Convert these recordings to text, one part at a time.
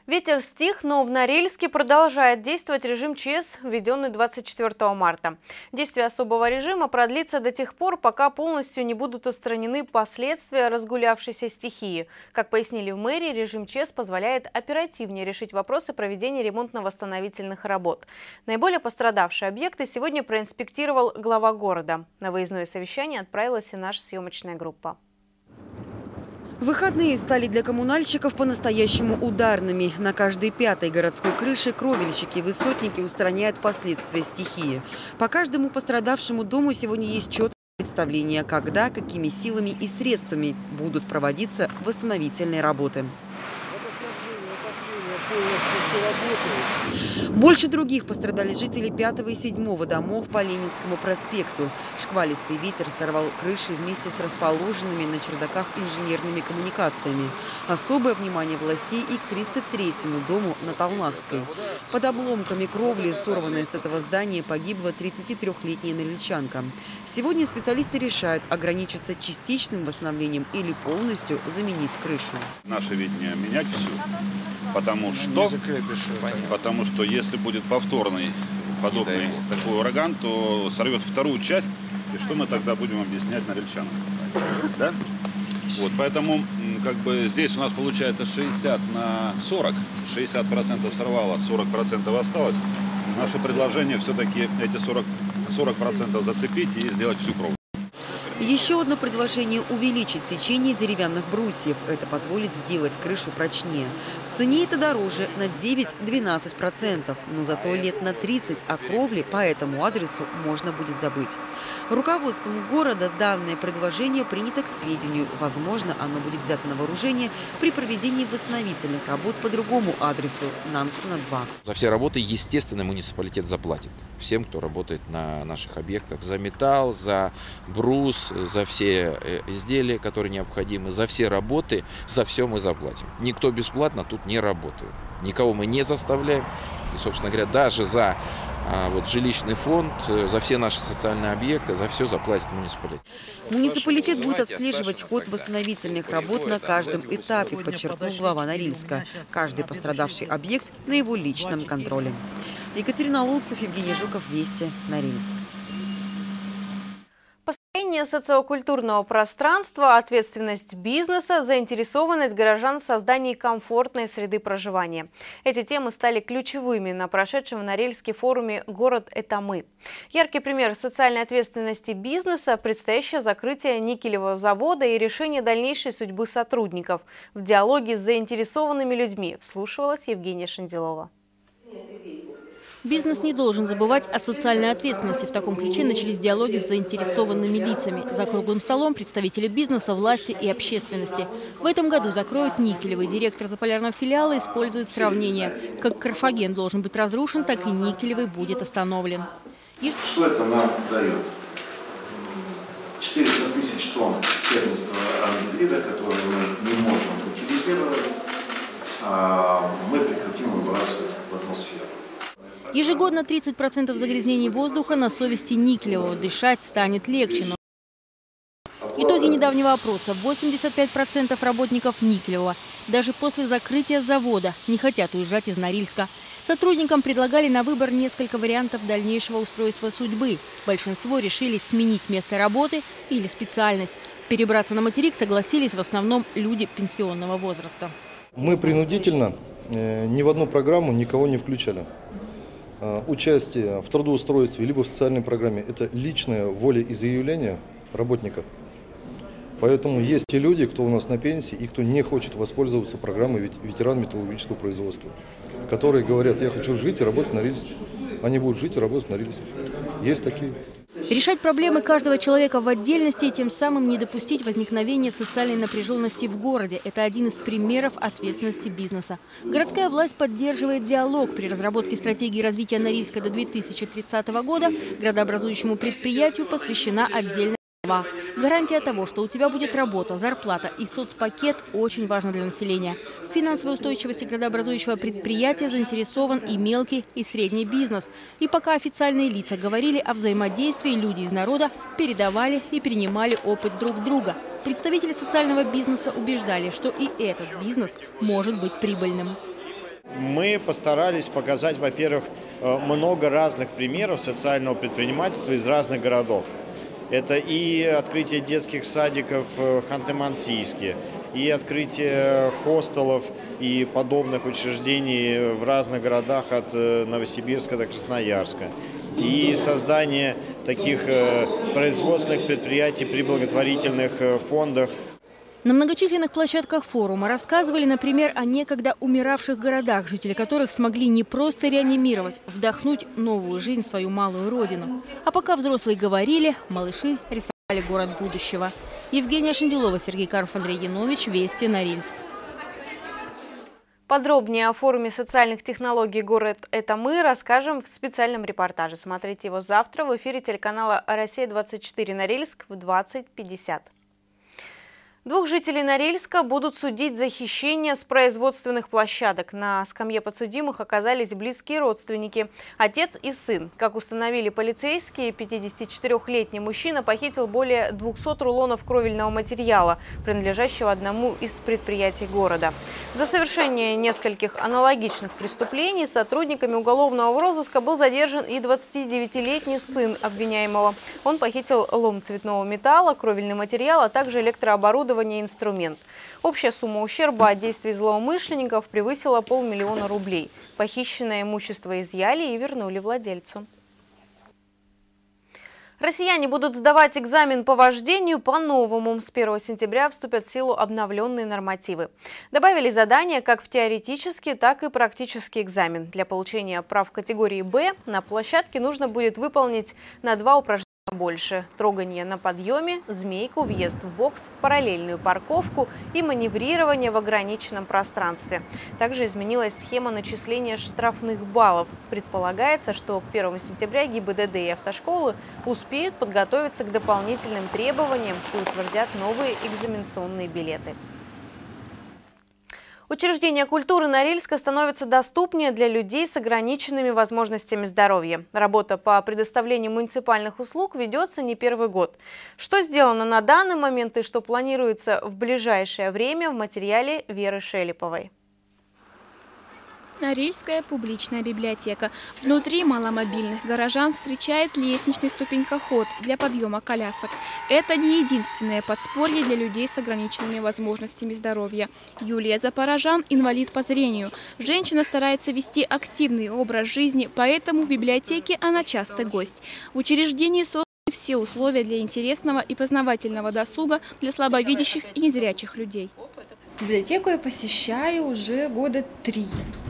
Ветер стих, но в Норильске продолжает действовать режим ЧС, введенный 24 марта. Действие особого режима продлится до тех пор, пока полностью не будут устранены последствия разгулявшейся стихии. Как пояснили в мэрии, режим ЧС позволяет оперативнее решить вопросы проведения ремонтно-восстановительных работ. Наиболее пострадавшие объекты сегодня проинспектировал глава города. На выездное совещание отправилась и наша съемочная группа. Выходные стали для коммунальщиков по-настоящему ударными. На каждой пятой городской крыше кровельщики и высотники устраняют последствия стихии. По каждому пострадавшему дому сегодня есть четкое представление, когда, какими силами и средствами будут проводиться восстановительные работы. Больше других пострадали жители 5 и 7 домов по Ленинскому проспекту. Шквалистый ветер сорвал крыши вместе с расположенными на чердаках инженерными коммуникациями. Особое внимание властей и к 33-му дому на Толмакской. Под обломками кровли, сорванной с этого здания, погибла 33-летняя норильчанка. Сегодня специалисты решают, ограничиться частичным восстановлением или полностью заменить крышу. Наше видение менять всю. Потому что если будет повторный подобный такой ураган, то сорвет вторую часть, и что мы тогда будем объяснять норильчанам? Да? Вот, поэтому как бы здесь у нас получается 60 на 40, 60% сорвало, 40% осталось. Наше предложение все-таки эти 40% зацепить и сделать всю кровлю. Еще одно предложение – увеличить сечение деревянных брусьев. Это позволит сделать крышу прочнее. В цене это дороже на 9–12%, но зато лет на 30 о кровле по этому адресу можно будет забыть. Руководством города данное предложение принято к сведению. Возможно, оно будет взято на вооружение при проведении восстановительных работ по другому адресу – Нансена, 2. За все работы, естественно, муниципалитет заплатит всем, кто работает на наших объектах. За металл, за брус, за все изделия, которые необходимы, за все работы, за все мы заплатим. Никто бесплатно тут не работает. Никого мы не заставляем. И, собственно говоря, даже за жилищный фонд, за все наши социальные объекты, за все заплатит муниципалитет. Муниципалитет будет отслеживать ход восстановительных работ на каждом этапе, подчеркнул глава Норильска. Каждый пострадавший объект на его личном контроле. Екатерина Луцев, Евгений Жуков, Вести, Норильск. Построение социокультурного пространства, ответственность бизнеса, заинтересованность горожан в создании комфортной среды проживания. Эти темы стали ключевыми на прошедшем в Норильске форуме «Город – это мы». Яркий пример социальной ответственности бизнеса – предстоящее закрытие никелевого завода и решение дальнейшей судьбы сотрудников. В диалоге с заинтересованными людьми вслушивалась Евгения Шенделова. Бизнес не должен забывать о социальной ответственности. В таком ключе начались диалоги с заинтересованными лицами. За круглым столом представители бизнеса, власти и общественности. В этом году закроют никелевый. Директор заполярного филиала использует сравнение. Как Карфаген должен быть разрушен, так и никелевый будет остановлен. Что это нам дает? 400 тысяч тонн сервисного ангидрида, которые мы не можем утилизировать, мы прекратим выбрасывать в атмосферу. Ежегодно 30% загрязнений воздуха на совести никелевого. Дышать станет легче. Но итоги недавнего опроса: 85% работников никелевого даже после закрытия завода не хотят уезжать из Норильска. Сотрудникам предлагали на выбор несколько вариантов дальнейшего устройства судьбы. Большинство решили сменить место работы или специальность. Перебраться на материк согласились в основном люди пенсионного возраста. Мы принудительно ни в одну программу никого не включали. Участие в трудоустройстве либо в социальной программе – это личная воля и заявление работника. Поэтому есть те люди, кто у нас на пенсии и кто не хочет воспользоваться программой ветеран металлургического производства, которые говорят: я хочу жить и работать в Норильске. Они будут жить и работать в Норильске. Есть такие. Решать проблемы каждого человека в отдельности и тем самым не допустить возникновения социальной напряженности в городе – это один из примеров ответственности бизнеса. Городская власть поддерживает диалог. При разработке стратегии развития Норильска до 2030 года градообразующему предприятию посвящена отдельная глава. Гарантия того, что у тебя будет работа, зарплата и соцпакет, очень важна для населения. В финансовой устойчивости градообразующего предприятия заинтересован и мелкий, и средний бизнес. И пока официальные лица говорили о взаимодействии, люди из народа передавали и перенимали опыт друг друга. Представители социального бизнеса убеждали, что и этот бизнес может быть прибыльным. Мы постарались показать, во-первых, много разных примеров социального предпринимательства из разных городов. Это и открытие детских садиков в Ханты-Мансийске, и открытие хостелов и подобных учреждений в разных городах от Новосибирска до Красноярска, и создание таких производственных предприятий при благотворительных фондах. На многочисленных площадках форума рассказывали, например, о некогда умиравших городах, жители которых смогли не просто реанимировать, вдохнуть новую жизнь в свою малую родину. А пока взрослые говорили, малыши рисовали город будущего. Евгения Шенделова, Сергей Каров, Андрей Янович, Вести, Норильск. Подробнее о форуме социальных технологий «Город – это мы» расскажем в специальном репортаже. Смотрите его завтра в эфире телеканала «Россия-24» Норильск в 20:50. Двух жителей Норильска будут судить за хищение с производственных площадок. На скамье подсудимых оказались близкие родственники – отец и сын. Как установили полицейские, 54-летний мужчина похитил более 200 рулонов кровельного материала, принадлежащего одному из предприятий города. За совершение нескольких аналогичных преступлений сотрудниками уголовного розыска был задержан и 29-летний сын обвиняемого. Он похитил лом цветного металла, кровельный материал, а также электрооборудование и инструмент. Общая сумма ущерба от действий злоумышленников превысила 500 000 рублей. Похищенное имущество изъяли и вернули владельцу. Россияне будут сдавать экзамен по вождению по-новому. С 1 сентября вступят в силу обновленные нормативы. Добавили задания как в теоретический, так и практический экзамен. Для получения прав категории «Б» на площадке нужно будет выполнить на 2 упражнения больше: трогание на подъеме, змейку, въезд в бокс, параллельную парковку и маневрирование в ограниченном пространстве. Также изменилась схема начисления штрафных баллов. Предполагается, что к 1 сентября ГИБДД и автошколы успеют подготовиться к дополнительным требованиям и утвердят новые экзаменационные билеты. Учреждения культуры Норильска становятся доступнее для людей с ограниченными возможностями здоровья. Работа по предоставлению муниципальных услуг ведется не первый год. Что сделано на данный момент и что планируется в ближайшее время, в материале Веры Шелеповой. Норильская публичная библиотека. Внутри маломобильных горожан встречает лестничный ступенькоход для подъема колясок. Это не единственное подспорье для людей с ограниченными возможностями здоровья. Юлия Запорожан – инвалид по зрению. Женщина старается вести активный образ жизни, поэтому в библиотеке она частый гость. В учреждении созданы все условия для интересного и познавательного досуга для слабовидящих и незрячих людей. Библиотеку я посещаю уже года 3.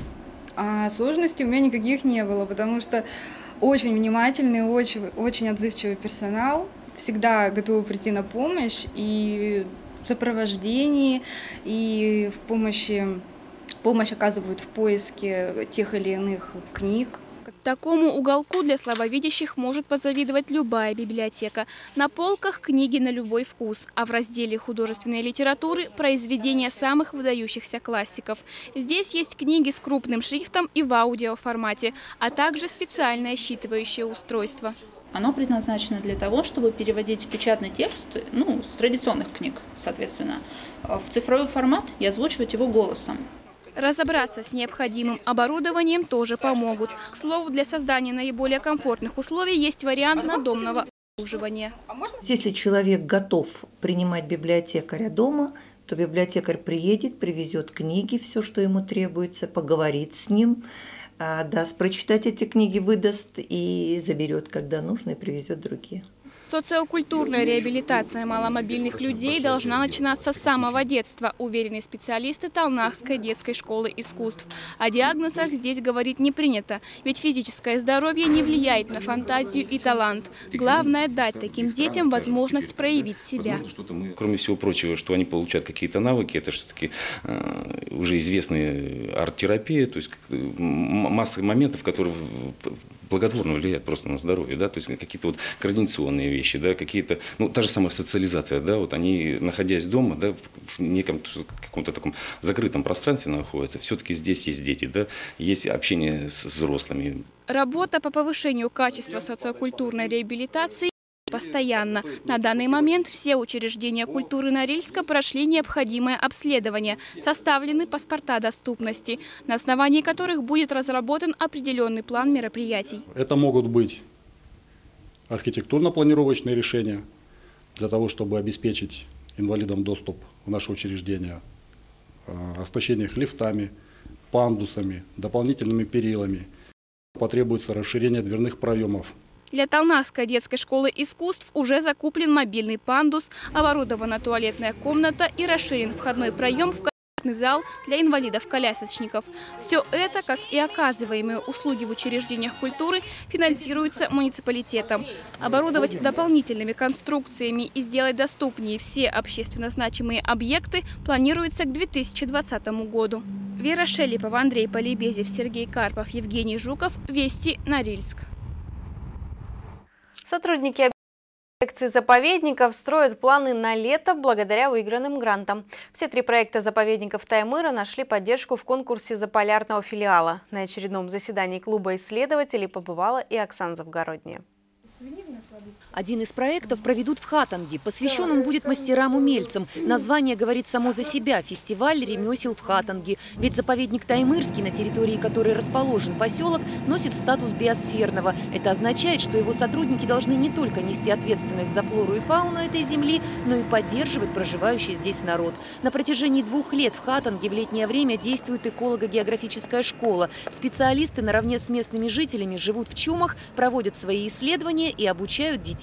А сложностей у меня никаких не было, потому что очень внимательный, очень отзывчивый персонал, всегда готовы прийти на помощь и в сопровождении, и помощь оказывают в поиске тех или иных книг. Такому уголку для слабовидящих может позавидовать любая библиотека. На полках книги на любой вкус, а в разделе художественной литературы – произведения самых выдающихся классиков. Здесь есть книги с крупным шрифтом и в аудиоформате, а также специальное считывающее устройство. Оно предназначено для того, чтобы переводить печатный текст, с традиционных книг, соответственно, в цифровой формат и озвучивать его голосом. Разобраться с необходимым оборудованием тоже помогут. К слову, для создания наиболее комфортных условий есть вариант надомного обслуживания. Если человек готов принимать библиотекаря дома, то библиотекарь приедет, привезет книги, все, что ему требуется, поговорит с ним, даст прочитать эти книги, выдаст и заберет, когда нужно, и привезет другие. Социокультурная реабилитация маломобильных людей должна начинаться с самого детства, уверены специалисты Талнахской детской школы искусств. О диагнозах здесь говорить не принято, ведь физическое здоровье не влияет на фантазию и талант. Главное – дать таким детям возможность проявить себя. Кроме всего прочего, что они получают какие-то навыки, это все-таки уже известная арт-терапия, то есть масса моментов, которые благотворно влияет просто на здоровье, да, то есть какие-то вот координационные вещи, да, какие-то, та же самая социализация, да, вот они, находясь дома, да, в неком каком-то таком закрытом пространстве находятся, все-таки здесь есть дети, да, есть общение с взрослыми. Работа по повышению качества социокультурной реабилитации постоянно. На данный момент все учреждения культуры Норильска прошли необходимое обследование, составлены паспорта доступности, на основании которых будет разработан определенный план мероприятий. Это могут быть архитектурно-планировочные решения для того, чтобы обеспечить инвалидам доступ в наше учреждение, оснащение их лифтами, пандусами, дополнительными перилами. Потребуется расширение дверных проемов. Для Талнахской детской школы искусств уже закуплен мобильный пандус, оборудована туалетная комната и расширен входной проем в концертный зал для инвалидов-колясочников. Все это, как и оказываемые услуги в учреждениях культуры, финансируется муниципалитетом. Оборудовать дополнительными конструкциями и сделать доступнее все общественно значимые объекты планируется к 2020 году. Вера Шелепова, Андрей Полебезев, Сергей Карпов, Евгений Жуков. Вести, Норильск. Сотрудники дирекции заповедников строят планы на лето благодаря выигранным грантам. Все 3 проекта заповедников Таймыра нашли поддержку в конкурсе заполярного филиала. На очередном заседании клуба исследователей побывала и Оксана Завгородняя. Один из проектов проведут в Хатанге. Посвящен он будет мастерам-умельцам. Название говорит само за себя – фестиваль ремесел в Хатанге. Ведь заповедник Таймырский, на территории которой расположен поселок, носит статус биосферного. Это означает, что его сотрудники должны не только нести ответственность за флору и фауну этой земли, но и поддерживать проживающий здесь народ. На протяжении 2 лет в Хатанге в летнее время действует эколого-географическая школа. Специалисты наравне с местными жителями живут в чумах, проводят свои исследования и обучают детей.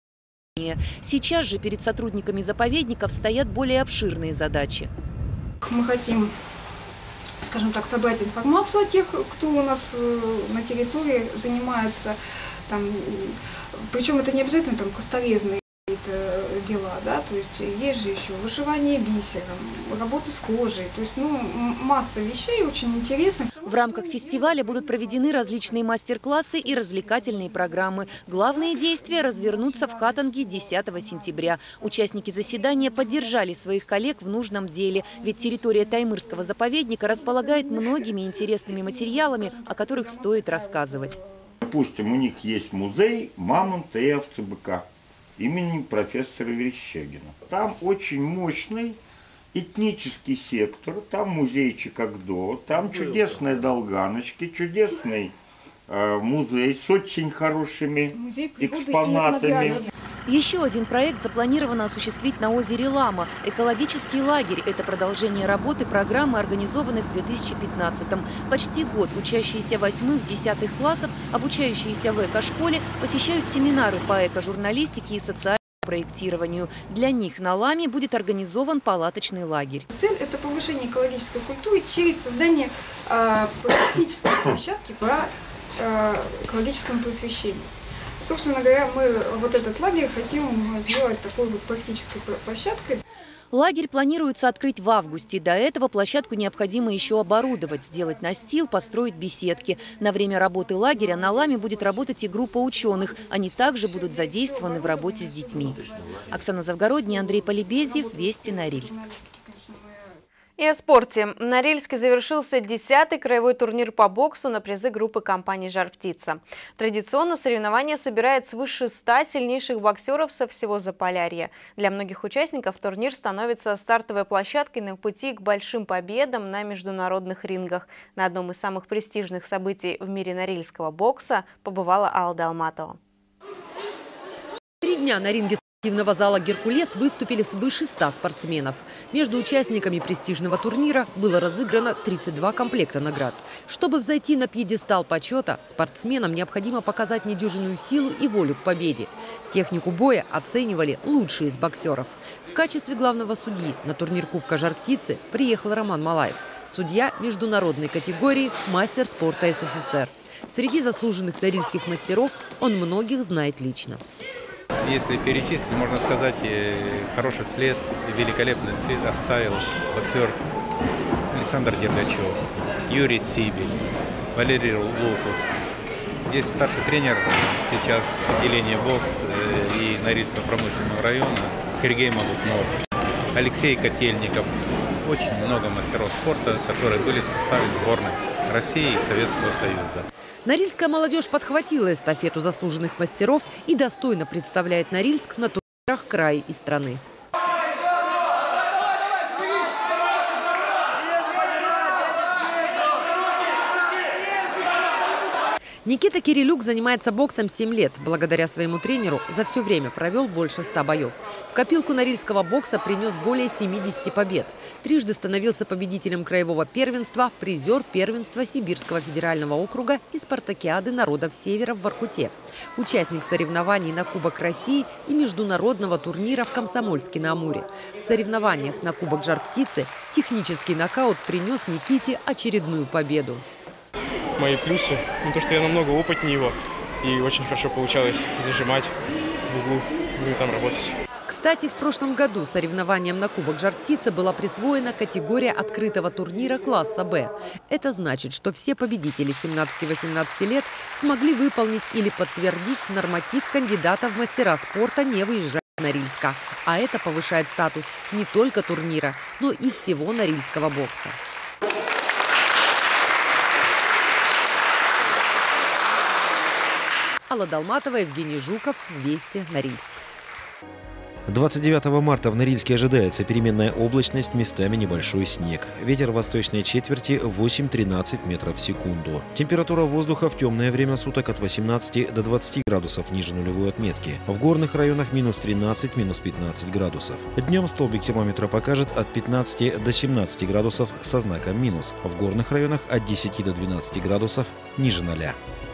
Сейчас же перед сотрудниками заповедников стоят более обширные задачи. Мы хотим, скажем так, собрать информацию о тех, кто у нас на территории занимается, причем это не обязательно косторезные дела, да, то есть есть же еще вышивание бисером, работа с кожей, то есть масса вещей очень интересных. В рамках фестиваля будут проведены различные мастер-классы и развлекательные программы. Главные действия развернутся в Хатанге 10 сентября. Участники заседания поддержали своих коллег в нужном деле, ведь территория Таймырского заповедника располагает многими интересными материалами, о которых стоит рассказывать. Допустим, у них есть музей мамонта и овцы-быка имени профессора Верещагина. Там очень мощный этнический сектор, там музей Чикагдо, там чудесные долганочки, чудесный музей с очень хорошими экспонатами. Еще один проект запланировано осуществить на озере Лама. Экологический лагерь – это продолжение работы программы, организованной в 2015-м. Почти год учащиеся 8-10 классов, обучающиеся в эко-школе, посещают семинары по эко-журналистике и социальному проектированию. Для них на Ламе будет организован палаточный лагерь. Цель – это повышение экологической культуры через создание практической площадки по экологическому просвещению. Собственно говоря, мы вот этот лагерь хотим сделать такой вот практической площадкой. Лагерь планируется открыть в августе. До этого площадку необходимо еще оборудовать, сделать настил, построить беседки. На время работы лагеря на Ламе будет работать и группа ученых. Они также будут задействованы в работе с детьми. Оксана Завгородняя, Андрей Полебезев, Вести, Норильск. И о спорте. В Норильске завершился 10-й краевой турнир по боксу на призы группы компании «Жар-птица». Традиционно соревнование собирает свыше 100 сильнейших боксеров со всего Заполярья. Для многих участников турнир становится стартовой площадкой на пути к большим победам на международных рингах. На одном из самых престижных событий в мире норильского бокса побывала Алла Долматова. 3 дня на ринге спортивного зала «Геркулес» выступили свыше 100 спортсменов. Между участниками престижного турнира было разыграно 32 комплекта наград. Чтобы взойти на пьедестал почета, спортсменам необходимо показать недюжинную силу и волю к победе. Технику боя оценивали лучшие из боксеров. В качестве главного судьи на турнир Кубка «Жар-птицы» приехал Роман Малаев. Судья международной категории, мастер спорта СССР. Среди заслуженных норильских мастеров он многих знает лично. Если перечислить, можно сказать, хороший след, великолепный след оставил боксер Александр Дергачев, Юрий Сибель, Валерий Лукус. Здесь старший тренер сейчас отделения бокс и Норильского промышленного района Сергей Малутнов, Алексей Котельников. Очень много мастеров спорта, которые были в составе сборной России и Советского Союза. Норильская молодежь подхватила эстафету заслуженных мастеров и достойно представляет Норильск на турнирах края и страны. Никита Кирилюк занимается боксом 7 лет. Благодаря своему тренеру за все время провел больше 100 боев. В копилку норильского бокса принес более 70 побед. Трижды становился победителем краевого первенства, призер первенства Сибирского федерального округа и спартакиады народов Севера в Воркуте. Участник соревнований на Кубок России и международного турнира в Комсомольске-на-Амуре. В соревнованиях на Кубок Жар-Птицы технический нокаут принес Никите очередную победу. Мои плюсы, то, что я намного опытнее его, и очень хорошо получалось зажимать в углу, ну и там работать. Кстати, в прошлом году соревнованиям на Кубок Жар-Птицы была присвоена категория открытого турнира класса «Б». Это значит, что все победители 17-18 лет смогли выполнить или подтвердить норматив кандидата в мастера спорта, не выезжая из Норильска. А это повышает статус не только турнира, но и всего норильского бокса. Алла Долматова, Евгений Жуков, Вести, Норильск. 29 марта в Норильске ожидается переменная облачность, местами небольшой снег. Ветер восточной четверти 8-13 метров в секунду. Температура воздуха в темное время суток от 18 до 20 градусов ниже нулевой отметки. В горных районах минус 13, минус 15 градусов. Днем столбик термометра покажет от 15 до 17 градусов со знаком минус. В горных районах от 10 до 12 градусов ниже 0.